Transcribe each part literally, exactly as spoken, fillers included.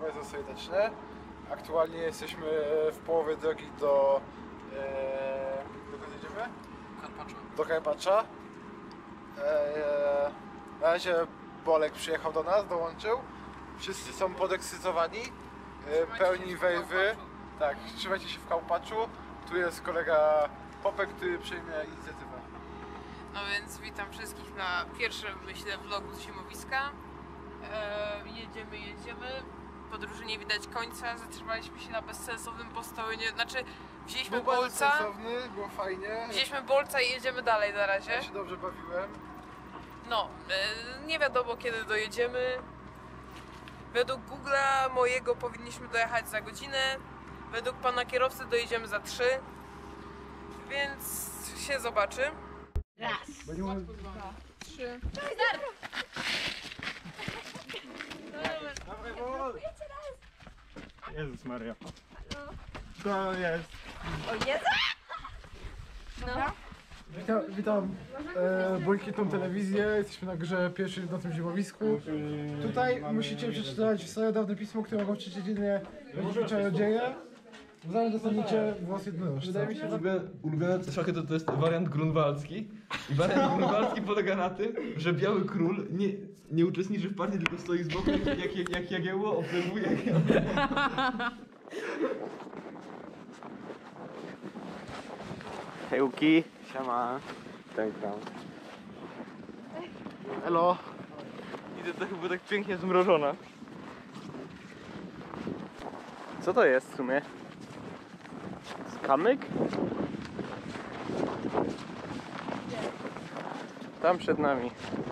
bardzo serdecznie. Aktualnie jesteśmy w połowie drogi do... E, dokąd jedziemy? Karpacza. Do Karpacza. E, na razie Bolek przyjechał do nas, dołączył. Wszyscy są podekscytowani, e, pełni wejwy. Tak, trzymajcie się w Karpaczu. Tu jest kolega Popek, który przejmie inicjatywę. No więc witam wszystkich na pierwszym, myślę, vlogu z zimowiska. E, jedziemy, jedziemy. Podróży nie widać końca, zatrzymaliśmy się na bezsensownym postoju, znaczy wzięliśmy Był bolca, sensowny, było fajnie. wzięliśmy bolca i jedziemy dalej na razie. Ja się dobrze bawiłem. No, e, nie wiadomo kiedy dojedziemy. Według Google'a mojego powinniśmy dojechać za godzinę. Według pana kierowcy dojedziemy za trzy. Więc się zobaczy. Raz, Dwa, trzy. Jezus Maria. To jest. o Jezu! No. Witam, witam e, Błękitną Telewizję, jesteśmy na grze pierwszy na tym zimowisku. Tutaj musicie przeczytać starodawne pismo, które mogą przeczytać jedynie czarodzieje. W zamian dostaniecie głos jednorożca. Ulubione, ulubione szachy to, to jest wariant grunwaldzki. I wariant grunwaldzki polega na tym, że Biały Król nie, nie uczestniczy w partii, tylko stoi z boku, jak, jak, jak Jagiełło obserwuje. Hejki, siema. Ten tam. Elo. Idę to chyba tak pięknie zmrożona. Co to jest w sumie? Kamyk? Tam przed nami.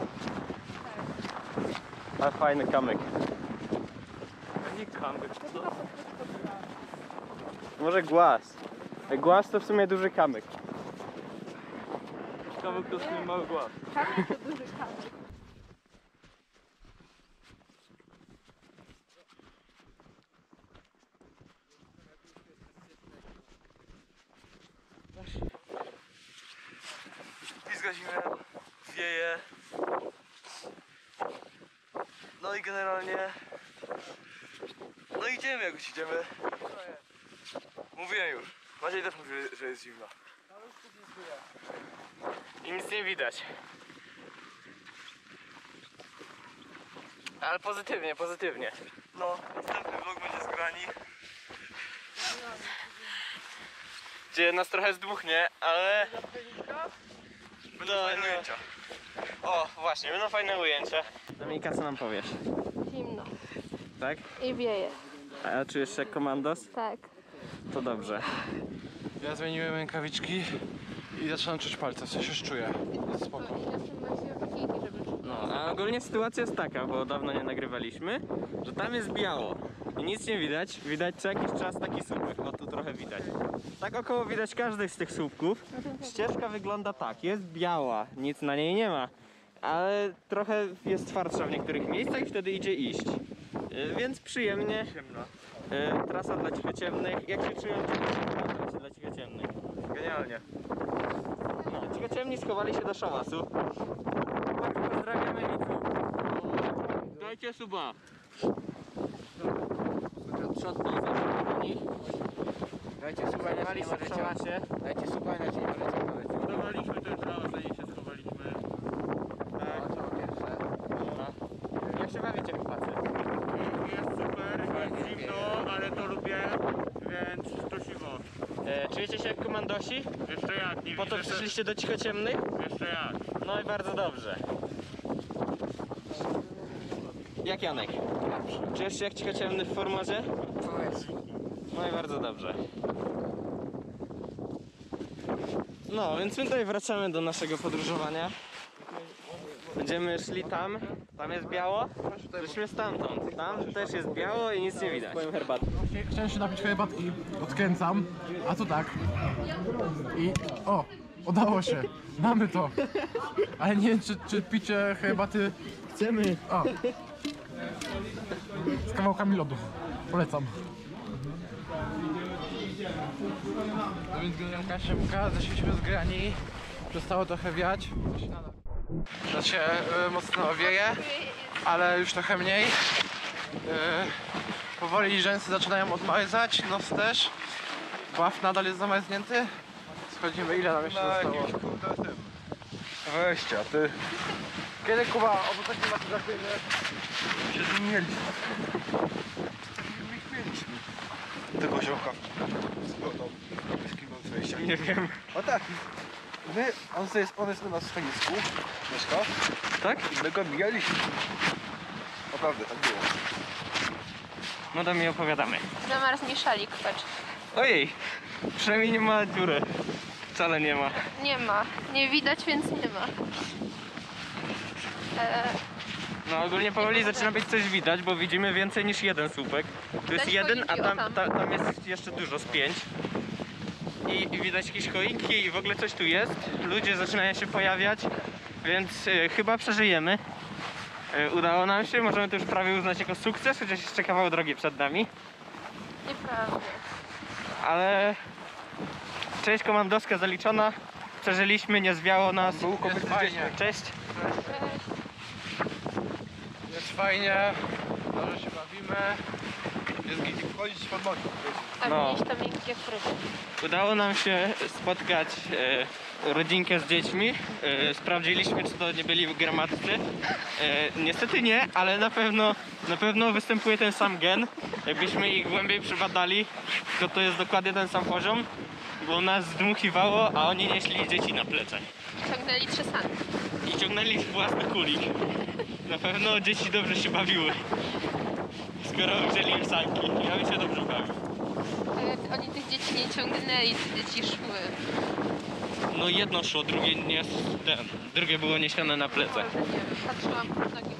Ale fajny kamyk. Nie kamyk, co? Może głaz. Głaz to w sumie duży kamyk. Kamyk to w sumie mały głaz. Kamyk to duży kamyk. Pizga zimę, wieje. No i generalnie... No idziemy, jak już idziemy. Mówiłem już. Maciej też mówi, że jest zimno. I nic nie widać. Ale pozytywnie, pozytywnie. No, następny vlog będzie z grani. Gdzie nas trochę zdmuchnie, ale... Będą No, fajne no. ujęcia. O, właśnie, będą fajne ujęcia. Dominika, co nam powiesz? Zimno. Tak? I wieje. A czujesz się jak komandos? Tak. To dobrze. Ja zmieniłem rękawiczki i zaczynam czuć palce, coś już czuję. Jest spoko. No, a ogólnie sytuacja jest taka, bo dawno nie nagrywaliśmy, że tam jest biało i nic nie widać. Widać co jakiś czas taki słupek, o tu trochę widać. Tak około widać każdy z tych słupków. Ścieżka wygląda tak, jest biała, nic na niej nie ma, ale trochę jest twardsza w niektórych miejscach i wtedy idzie iść. Yy, Więc przyjemnie. Yy, Trasa dla cichociemnych. Jak się czują cichociemni dla cichociemnych? Genialnie. No, cichociemni schowali się do szałasu. Bardzo pozdrawiamy widzów. Dajcie suba. Trzotno do nich. Dajcie suba, inaczej nie możecie. Dajcie suba, inaczej nie możecie nawet. Budowaliśmy ten trałas, zanim się schowaliśmy. Tak. No, to pierwsze. No. Jak się bawicie, chłopacy? Jest super, jest zimno, ale to lubię, więc to siwo. E, czujecie się jak komandosi? Jeszcze jak, nie Po to widzę, przyszliście do cichociemnych? że... Jeszcze jak. No i bardzo dobrze. Jak Janek? Czujesz się jak cichociemny w formorze? No i bardzo dobrze. No, więc my tutaj wracamy do naszego podróżowania. Będziemy szli tam, tam jest biało, żeśmy stamtąd. Tam też jest biało i nic nie widać. Moją herbatę. Chciałem się napić herbatki, odkręcam, a tu tak. I o, udało się, mamy to. Ale nie wiem, czy, czy picie herbaty... Chcemy. O, z kawałkami lodu, polecam. No więc generalka szybka, zeszliśmy z grani, przestało trochę wiać. Znaczy, yy, mocno wieje, ale już trochę mniej. Yy, Powoli rzęsy zaczynają odmarzać, nos też. Baw nadal jest zamarznięty. Schodzimy, ile nam jeszcze zostało? Weźcie, a ty... Kiedy Kuba, obo takie macie zakryte? Się zmieniliśmy. Tego ziołka. Z kim mam wejścia? Nie wiem. O tak. My, on, jest, on jest u nas w schronisku. Mieszka. Tak? I my go mijaliśmy. Naprawdę, tak było. No to mi opowiadamy. Zamarzł mi szalik, patrz. Ojej, przynajmniej nie ma dziury. Wcale nie ma. Nie ma. Nie widać, więc nie ma. E, No ogólnie powoli zaczyna być coś widać, bo widzimy więcej niż jeden słupek. Tu jest Widać jeden, a choinki, o tam, tam. ta, tam jest jeszcze dużo, z pięć. I, I widać jakieś choinki i w ogóle coś tu jest. Ludzie zaczynają się pojawiać, więc y, chyba przeżyjemy. Y, udało nam się, możemy to już prawie uznać jako sukces, chociaż jeszcze kawał drogi przed nami. nieprawda. Ale część komandowska zaliczona. Przeżyliśmy, nie zwiało nas. Był kopyt fajnie. Cześć. Jest fajnie, dobrze się bawimy. Jest gdzie wchodzić pod nogi. A No. mieliś tam miękkie fryty. Udało nam się spotkać e, rodzinkę z dziećmi. E, sprawdziliśmy, czy to nie byli w gramatce. E, niestety nie, ale na pewno, na pewno występuje ten sam gen. Jakbyśmy ich głębiej przebadali, to to jest dokładnie ten sam poziom, bo nas zdmuchiwało, a oni nieśli dzieci na plecach. Ciągnęli trzy sanki. I ciągnęli własny kulik. Na pewno dzieci dobrze się bawiły. Skoro wzięli im sanki. Ja bym się dobrze bawił. Ale oni tych dzieci nie ciągnęli, te dzieci szły. No jedno szło, drugie nie, ten, drugie było niesione na plecach. Kurde, nie wiem, patrzyłam pod nogi.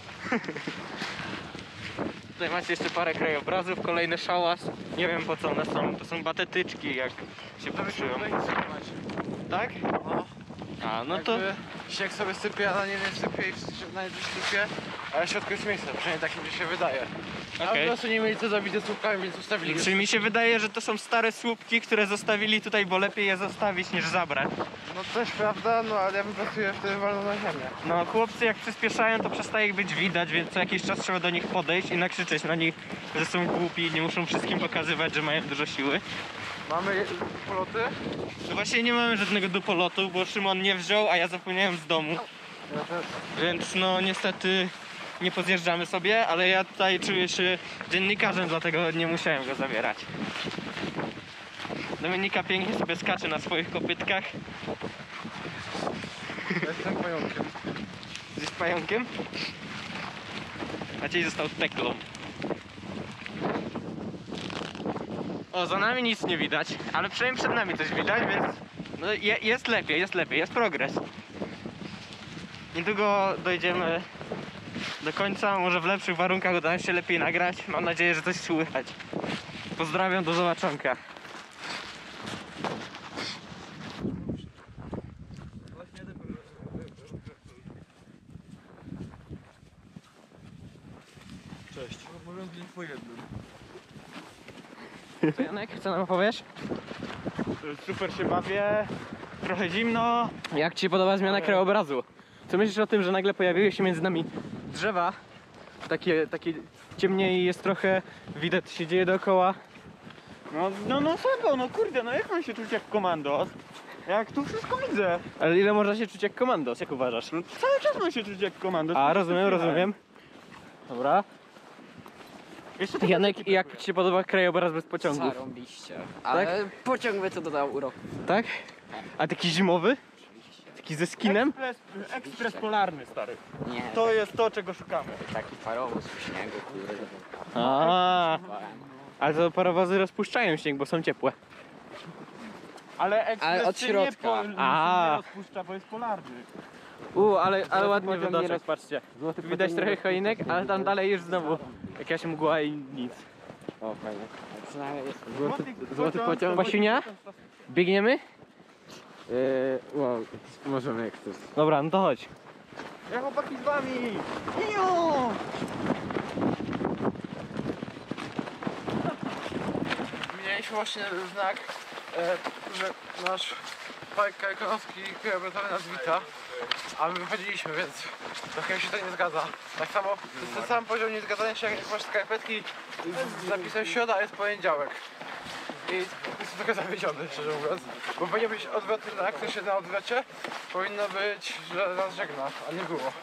Tutaj macie jeszcze parę krajobrazów, kolejny szałas. Nie wiem po co one są, to są batetyczki jak się patrzyją. Tak? No. A, no to... Jakby śnieg sobie sypie, a na nie nie sypie i wszyscy się na nie też sypie, ale w środku jest miejsce, przynajmniej tak mi się wydaje. A Okej. po prostu nie mieli co zrobić ze słupkami, więc ustawili Czy mi się wydaje, że to są stare słupki, które zostawili tutaj, bo lepiej je zostawić niż zabrać. No też prawda, no ale ja wypracuję wtedy wolno na ziemię. No chłopcy jak przyspieszają, to przestaje ich być widać, więc co jakiś czas trzeba do nich podejść i nakrzyczeć na nich, że są głupi i nie muszą wszystkim pokazywać, że mają dużo siły. Mamy je- poloty? No właśnie nie mamy żadnego do polotu, bo Szymon nie wziął, a ja zapomniałem z domu. Ja też. Więc no niestety nie pozjeżdżamy sobie, ale ja tutaj czuję się dziennikarzem, dlatego nie musiałem go zabierać. Dominika pięknie sobie skacze na swoich kopytkach. Ja jestem pająkiem. Jesteś pająkiem? Maciej został teklą. O, za nami nic nie widać, ale przynajmniej przed nami coś widać, więc no, je, jest lepiej, jest lepiej, jest progres. Niedługo dojdziemy do końca, może w lepszych warunkach uda nam się lepiej nagrać. Mam nadzieję, że coś słychać. Pozdrawiam, do zobaczonka. Cześć. Mówiąc po jednym. To Janek, co nam opowiesz? Super się bawię. Trochę zimno. Jak ci się podoba zmiana krajobrazu? Co myślisz o tym, że nagle pojawiły się między nami drzewa? Takie, takie ciemniej jest trochę, widać co się dzieje dookoła. No, no, no słabo, no kurde, no jak mam się czuć jak komandos? Jak tu wszystko widzę. Ale ile można się czuć jak komandos, jak uważasz? No cały czas mam się czuć jak komandos. A, rozumiem, rozumiem. Dobra. Jeszcze to Janek, jak ci się podoba krajobraz bez pociągów? Zarąbiście. Ale pociąg by to dodał uroku. Tak? A taki zimowy? Taki ze skinem? Ekspres, ekspres polarny, stary. Nie, To jest to, czego szukamy. taki parowóz w śniegu, kurde. A, ale to parowozy rozpuszczają śnieg, bo są ciepłe. Ale ekspres Ale od się środka. Nie, po, A. nie rozpuszcza, bo jest polarny. U, ale, ale ładnie pociąg nie wydoczek, roz- patrzcie. Widać trochę choinek, ale tam dalej już znowu jakaś mgła i nic. O, fajnie. Przynajmniej jest Złoty, złoty pociąg. Pasiunia? Biegniemy? Yy, wow, możemy jak chcesz. Dobra, no to chodź. Ja chłopaki z wami! Iu! Mieliśmy właśnie znak, e, że nasz park krakonoski krajobrazowy nas wita. a my wychodziliśmy, więc trochę mi się to nie zgadza. Tak samo, to jest ten sam poziom niezgadzania się, jak masz skarpetki z napisem środa, a jest poniedziałek. I jestem trochę zawiedziony, szczerze mówiąc, bo powinien być odwrotny znak, to się na odwrocie powinno być, że nas żegna, a nie było.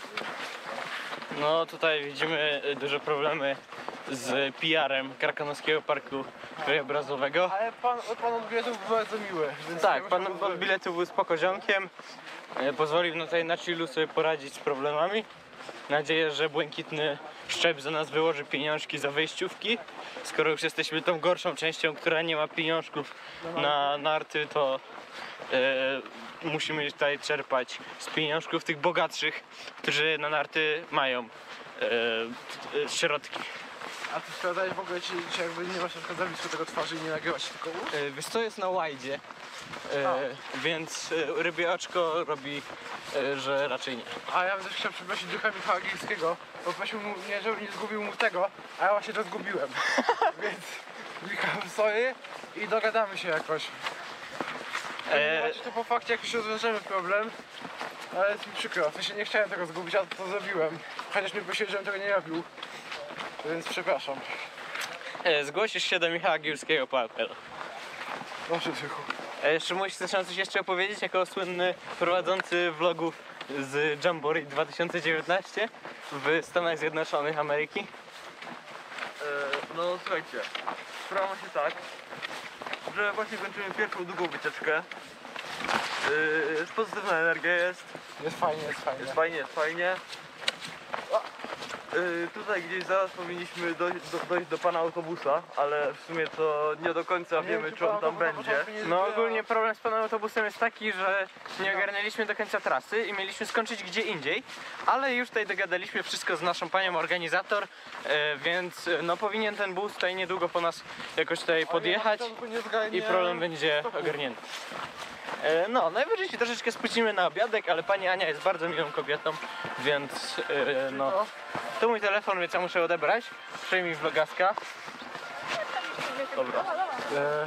No tutaj widzimy duże problemy z P R-em Karkonoskiego Parku Krajobrazowego. Ale pan, pan od biletów był bardzo miły. Więc Tak, nie pan muszę- od biletu był spoko ziomkiem. E, Pozwolił no tutaj na chillu sobie poradzić z problemami. Nadzieję, że Błękitny Szczep za nas wyłoży pieniążki za wejściówki. Skoro już jesteśmy tą gorszą częścią, która nie ma pieniążków na narty, to e, musimy tutaj czerpać z pieniążków tych bogatszych, którzy na narty mają e, e, środki. A ty sprawdzałeś w ogóle, czy, czy jakby nie masz na przykład zawisku tego twarzy i nie nagrywać tylko ust? E, Wiesz co, jest na łajdzie, e, więc e, rybie oczko robi, e, że raczej nie. A ja bym też chciał przeprosić ducha Michała Gilskiego, bo prosił mu, nie, żeby nie zgubił mu tego, a ja właśnie to zgubiłem. Więc Michał, sorry i dogadamy się jakoś. E, Eee... to po fakcie, jak już rozwiążemy problem, ale jest mi przykro, w sensie nie chciałem tego zgubić, a to zrobiłem. Chociaż mnie prosił, żebym tego nie robił, więc przepraszam. e, Zgłosisz się do Michała Górskiego po apel. Proszę Tychu. E, Jeszcze musisz coś coś jeszcze opowiedzieć jako słynny prowadzący vlogów z Jamboree dwa tysiące dziewiętnaście w Stanach Zjednoczonych Ameryki. No słuchajcie, sprawa ma się tak, że właśnie kończymy pierwszą długą wycieczkę. Yy, pozytywna energia jest, Jest fajnie, jest fajnie. jest fajnie, jest fajnie. Yy, tutaj gdzieś zaraz powinniśmy dojść do, dojść do pana autobusa, ale w sumie to nie do końca wiemy, czy on tam będzie. No ogólnie problem z panem autobusem jest taki, że nie ogarnęliśmy do końca trasy i mieliśmy skończyć gdzie indziej, ale już tutaj dogadaliśmy wszystko z naszą panią organizator, e, więc e, no powinien ten bus tutaj niedługo po nas jakoś tutaj podjechać i problem będzie ogarnięty. E, No, najwyżej się troszeczkę spóźnimy na obiadek, ale pani Ania jest bardzo miłą kobietą, więc e, no. To mój telefon, więc ja muszę odebrać. Przejmij vlogaska. Dobra. Eee...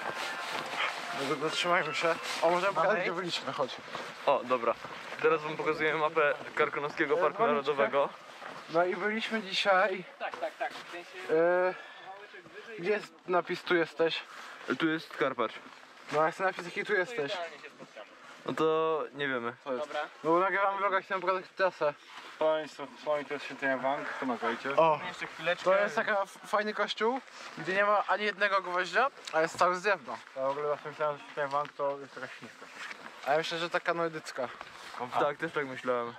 No, zatrzymajmy się. O, możemy pokazać, gdzie byliśmy, chodź. O, dobra. Teraz wam pokazuję mapę Karkonoskiego Parku Narodowego. No i byliśmy dzisiaj... Tak, tak, tak. Eee... Gdzie jest napis, tu jesteś? Tu jest Karpacz. No a jest napis, jaki tu jesteś. No to nie wiemy. Dobra. No bo nagrywamy vloga i chcemy pokazać trasę. Państwo, pani to jest świętenia bank, pomagajcie. O, Jeszcze chwileczkę. to jest taki fajny kościół, gdzie nie ma ani jednego gwoździa, a jest cały z drewna. Ja w ogóle zawsze myślałem, że świętenia bank to jest taka śliwka. A ja myślę, że taka noedycka. Tak, też tak myślałem.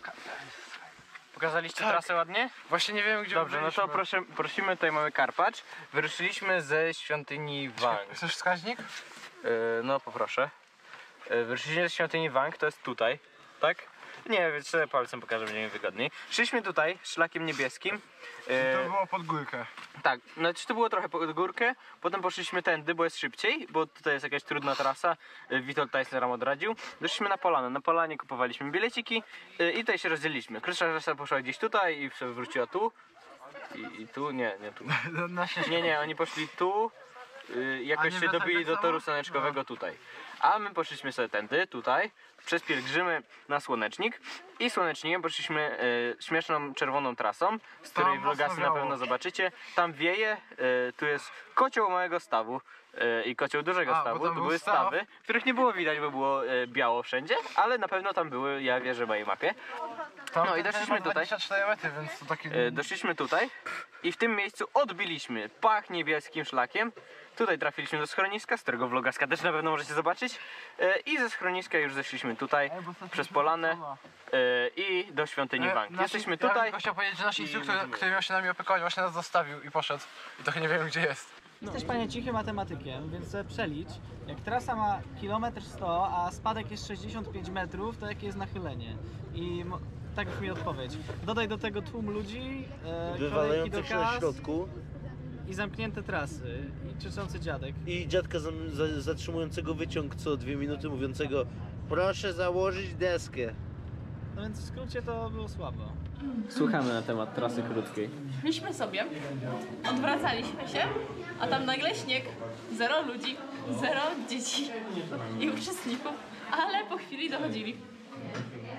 Pokazaliście Tak. trasę ładnie? Właśnie nie wiem, gdzie Dobrze, no byliśmy. to proszę, prosimy, tutaj mamy Karpacz. Wyruszyliśmy ze świątyni Wang. Chcesz wskaźnik? Yy, no poproszę. Yy, wyruszyliśmy ze świątyni Wang, to jest tutaj, tak? Nie, więc sobie palcem pokażę, będzie mi wygodniej. Szliśmy tutaj szlakiem niebieskim. Yy, To było pod górkę. tak, znaczy to było trochę pod górkę, potem poszliśmy tędy, bo jest szybciej, bo tutaj jest jakaś trudna trasa, yy, Witold Teissler nam odradził. Doszliśmy na polanę, na polanie kupowaliśmy bileciki yy, i tutaj się rozdzieliliśmy. Krótsza trasa poszła gdzieś tutaj i sobie wróciła tu. I, i tu? Nie, nie tu. Na ścieżkę. Nie, nie, oni poszli tu, yy, jakoś nie się wracali dobili tak do samo? toru słoneczkowego tutaj. A my poszliśmy sobie tędy, tutaj, przez pielgrzymy na Słonecznik i Słonecznikiem poszliśmy yy, śmieszną czerwoną trasą, z której Tam vlogasy mocno na wiało. pewno zobaczycie. Tam wieje, yy, tu jest kocioł małego stawu. yy, I kocioł dużego A, bo stawu, tam to był były staw. stawy, których nie było widać, bo było yy, biało wszędzie, ale na pewno tam były, ja wierzę mojej mapie. Tam No i ten doszliśmy ma tutaj. dwadzieścia cztery metry, więc to taki... E, Doszliśmy tutaj i w tym miejscu odbiliśmy pach niebieskim szlakiem. Tutaj trafiliśmy do schroniska, z którego vlogaska też na pewno możecie zobaczyć. E, I ze schroniska już zeszliśmy tutaj przez polanę e, i do świątyni E, Wang. nasi- Jesteśmy Ja tutaj. tylko chciał powiedzieć, że nasz instruktor, lecimy. który miał się nami opiekować, właśnie nas zostawił i poszedł. I trochę nie wiemy, gdzie jest. Jesteś, panie cichy, matematykiem, więc sobie przelicz. Jak trasa ma kilometr sto, a spadek jest sześćdziesiąt pięć metrów, to jakie jest nachylenie? I mo- tak brzmi odpowiedź. Dodaj do tego tłum ludzi, e, kolejki do Wywalających się na kas środku i zamknięte trasy. I krzyczący dziadek. i dziadka zam- za- zatrzymującego wyciąg co dwie minuty, mówiącego proszę założyć deskę. No więc w skrócie to było słabo. Słuchamy na temat trasy krótkiej. Szliśmy sobie, odwracaliśmy się, a tam nagle śnieg, zero ludzi, zero dzieci i uczestników, ale po chwili dochodzili.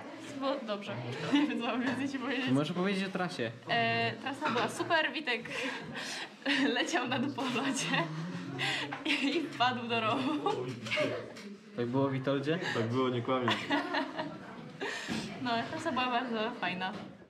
było dobrze. Nie wiem, co mam więcej ci powiedzieć. Możesz powiedzieć o trasie. E, trasa była super, Witek leciał na dół po lodzie i wpadł do rowu. Tak było, Witoldzie? Tak było, nie kłamię. No, trasa była bardzo fajna.